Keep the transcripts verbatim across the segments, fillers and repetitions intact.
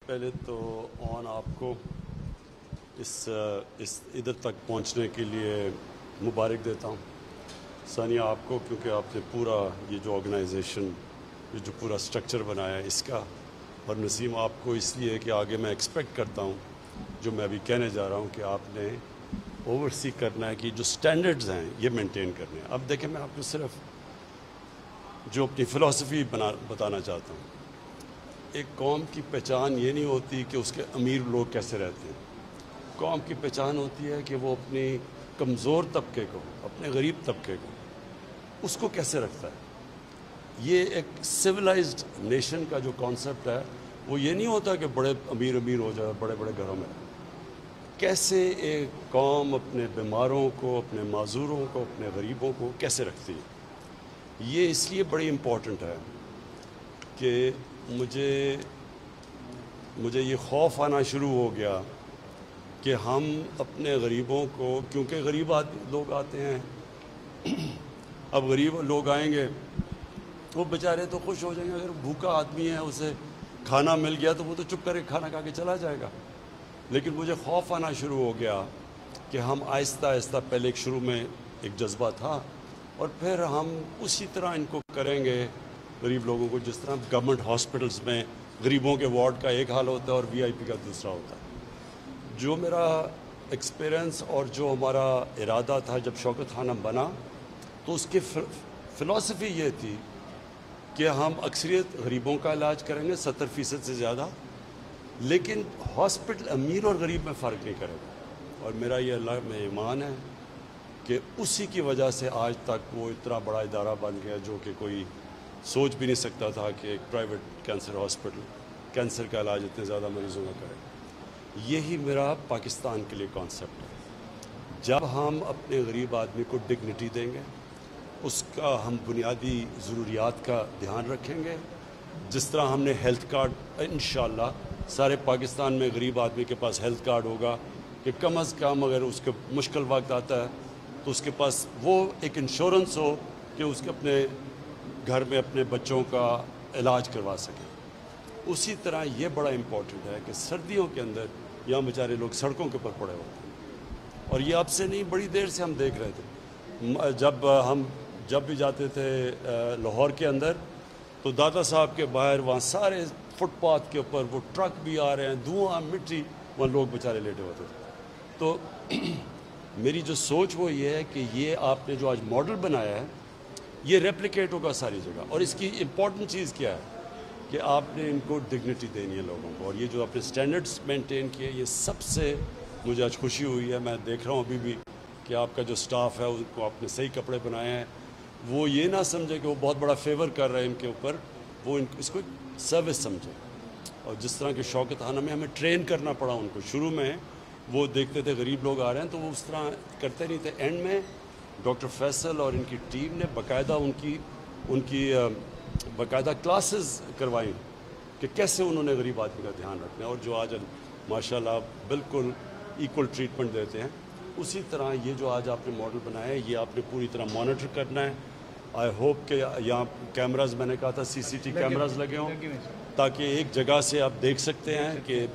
پہلے تو آن آپ کو اس اس ادھر تک پہنچنے کے لیے مبارک دیتا ہوں. ثانیہ آپ کو، کیونکہ آپ نے پورا یہ جو آرگنائزیشن، یہ جو پورا سٹرکچر بنایا ہے اس کا، اور نسیم آپ کو اس لیے کہ آگے میں ایکسپیکٹ کرتا ہوں جو میں ابھی کہنے جا رہا ہوں کہ آپ نے اوور سی کرنا ہے کہ جو سٹینڈرڈز ہیں یہ مینٹین کرنے ہیں. اب دیکھیں، میں آپ کو صرف جو اپنی فلسفی بنا بتانا چاہتا ہوں. ایک قوم کی پہچان یہ نہیں ہوتی کہ اس کے امیر لوگ کیسے رہتے ہیں. قوم کی پہچان ہوتی ہے کہ وہ اپنی کمزور طبقے کو، اپنے غریب طبقے کو، اس کو کیسے رکھتا ہے. یہ ایک سویلائزڈ نیشن کا جو کانسیپٹ ہے وہ یہ نہیں ہوتا کہ بڑے امیر امیر ہو جائے، بڑے بڑے گھروں میں. کیسے ایک قوم اپنے بیماروں کو، اپنے معذوروں کو، اپنے غریبوں کو کیسے رکھتی ہے. یہ اس لیے بڑی امپورٹنٹ ہے کہ مجھے مجھے یہ خوف آنا شروع ہو گیا کہ ہم اپنے غریبوں کو، کیونکہ غریب لوگ آتے ہیں، اب غریب لوگ آئیں گے وہ بیچارے تو خوش ہو جائیں گے. اگر بھوکا آدمی ہے، اسے کھانا مل گیا تو وہ تو چپ کر کے کھانا کھا کے چلا جائے گا. لیکن مجھے خوف آنا شروع ہو گیا کہ ہم آہستہ آہستہ، پہلے ایک شروع میں ایک جذبہ تھا، اور پھر ہم اسی طرح ان کو کریں گے غریب لوگوں کو، جس طرح گورنمنٹ ہاسپٹلز میں غریبوں کے وارڈ کا ایک حال ہوتا ہے اور وی آئی پی کا دوسرا ہوتا ہے. جو میرا ایکسپیرئنس اور جو ہمارا ارادہ تھا جب شوکت خانم بنا، تو اس کی فلسفی یہ تھی کہ ہم اکثریت غریبوں کا علاج کریں گے، ستر فیصد سے زیادہ، لیکن ہاسپٹل امیر اور غریب میں فرق نہیں کرے گا. اور میرا یہ اللہ میں ایمان ہے کہ اسی کی وجہ سے آج تک وہ اتنا بڑا ادارہ بن گیا جو کہ کوئی سوچ بھی نہیں سکتا تھا کہ ایک پرائیویٹ کینسر ہاسپٹل کینسر کا علاج اتنے زیادہ مریضوں کا کرے. یہی میرا پاکستان کے لیے کانسیپٹ ہے. جب ہم اپنے غریب آدمی کو ڈگنیٹی دیں گے، اس کا ہم بنیادی ضروریات کا دھیان رکھیں گے، جس طرح ہم نے ہیلتھ کارڈ، انشاءاللہ سارے پاکستان میں غریب آدمی کے پاس ہیلتھ کارڈ ہوگا کہ کم از کم اگر اس کے مشکل وقت آتا ہے تو اس کے پاس وہ ایک انشورنس ہو کہ اس کے اپنے گھر میں اپنے بچوں کا علاج کروا سکے. اسی طرح یہ بڑا امپورٹنٹ ہے کہ سردیوں کے اندر یہاں بیچارے لوگ سڑکوں کے اوپر پڑے ہوتے ہیں، اور یہ اب سے نہیں، بڑی دیر سے ہم دیکھ رہے تھے. جب ہم جب بھی جاتے تھے لاہور کے اندر تو داتا صاحب کے باہر وہاں سارے فٹ پاتھ کے اوپر وہ ٹرک بھی آ رہے ہیں، دھواں، مٹی، وہاں لوگ بیچارے لیٹے ہوتے تھے. تو میری جو سوچ وہ یہ ہے کہ یہ آپ نے جو آج ماڈل بنایا ہے یہ ریپلیکیٹ ہوگا ساری جگہ. اور اس کی امپورٹنٹ چیز کیا ہے کہ آپ نے ان کو ڈگنیٹی دینی ہے لوگوں کو، اور یہ جو آپ نے اسٹینڈرڈس مینٹین کیے، یہ سب سے مجھے آج خوشی ہوئی ہے. میں دیکھ رہا ہوں ابھی بھی کہ آپ کا جو سٹاف ہے ان کو آپ نے صحیح کپڑے بنائے ہیں. وہ یہ نہ سمجھے کہ وہ بہت بڑا فیور کر رہے ہیں ان کے اوپر، وہ ان اس کو سروس سمجھے. اور جس طرح کہ شوکت خانم میں ہمیں ٹرین کرنا پڑا ان کو. شروع میں وہ دیکھتے تھے غریب لوگ آ رہے ہیں تو وہ اس طرح کرتے نہیں تھے. اینڈ میں ڈاکٹر فیصل اور ان کی ٹیم نے باقاعدہ ان کی ان کی باقاعدہ کلاسز کروائی کہ کیسے انہوں نے غریب آدمی کا دھیان رکھنا ہے، اور جو آج ماشاء اللہ بالکل ایکول ٹریٹمنٹ دیتے ہیں. اسی طرح یہ جو آج آپ نے ماڈل بنایا ہے یہ آپ نے پوری طرح مانیٹر کرنا ہے. آئی ہوپ کہ یہاں کیمراز، میں نے کہا تھا سی سی ٹی کیمراز لگے ہوں تاکہ ایک جگہ سے آپ دیکھ سکتے ہیں کہ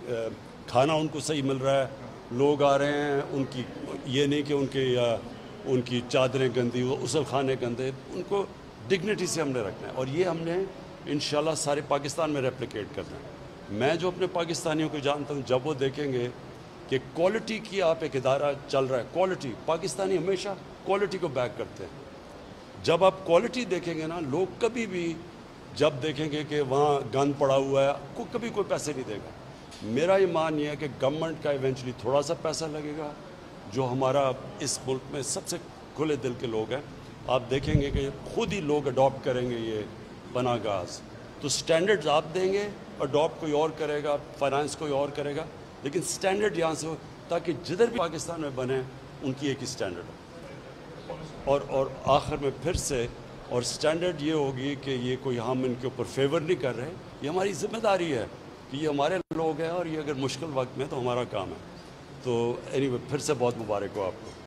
کھانا ان کو صحیح مل رہا ہے. لوگ آ رہے ہیں، ان کی یہ نہیں کہ ان کے ان کی چادریں گندی، وہ غسل خانے گندے، ان کو ڈگنیٹی سے ہم نے رکھنا ہے. اور یہ ہم نے انشاءاللہ سارے پاکستان میں ریپلیکیٹ کرنا ہے. میں جو اپنے پاکستانیوں کو جانتا ہوں، جب وہ دیکھیں گے کہ کوالٹی کی آپ ایک ادارہ چل رہا ہے، کوالٹی، پاکستانی ہمیشہ کوالٹی کو بیک کرتے ہیں. جب آپ کوالٹی دیکھیں گے نا، لوگ کبھی بھی جب دیکھیں گے کہ وہاں گند پڑا ہوا ہے، کو کبھی کوئی پیسے نہیں دے گا. میرا ایمان یہ ہے کہ گورنمنٹ کا ایونچولی تھوڑا سا پیسہ لگے گا. جو ہمارا اس ملک میں سب سے کھلے دل کے لوگ ہیں، آپ دیکھیں گے کہ خود ہی لوگ اڈاپٹ کریں گے یہ پناہ گاز. تو سٹینڈرڈز آپ دیں گے، اڈاپٹ کوئی اور کرے گا، فائنانس کوئی اور کرے گا، لیکن سٹینڈرڈ یہاں سے ہو تاکہ جدھر بھی پاکستان میں بنے ان کی ایک ہی سٹینڈرڈ ہو. اور اور آخر میں پھر سے، اور سٹینڈرڈ یہ ہوگی کہ یہ کوئی ہم ان کے اوپر فیور نہیں کر رہے. یہ ہماری ذمہ داری ہے کہ یہ ہمارے لوگ ہیں، اور یہ اگر مشکل وقت میں تو ہمارا کام ہے. تو اینی وے پھر سے بہت مبارک ہو آپ کو.